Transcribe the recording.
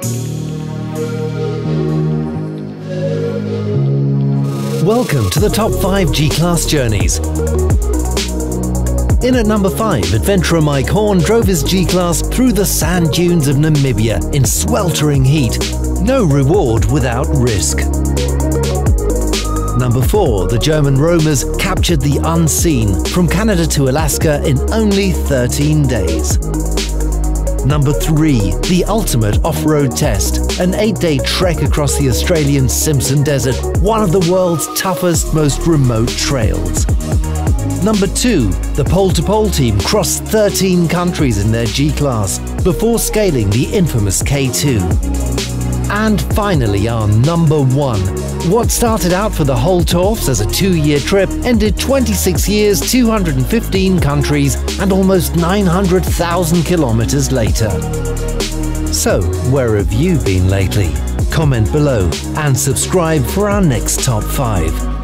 Welcome to the top 5 G-Class journeys. In at number 5, adventurer Mike Horn drove his G-Class through the sand dunes of Namibia in sweltering heat. No reward without risk. Number 4, the German Romers captured the unseen from Canada to Alaska in only 13 days. Number 3, the ultimate off-road test, an 8-day trek across the Australian Simpson Desert, one of the world's toughest, most remote trails. Number 2, the pole-to-pole team crossed 13 countries in their G-Class before scaling the infamous K2. And finally, our number 1. What started out for the Holtorfs as a 2-year trip ended 26 years, 215 countries, and almost 900,000 kilometers later. So, where have you been lately? Comment below and subscribe for our next top 5.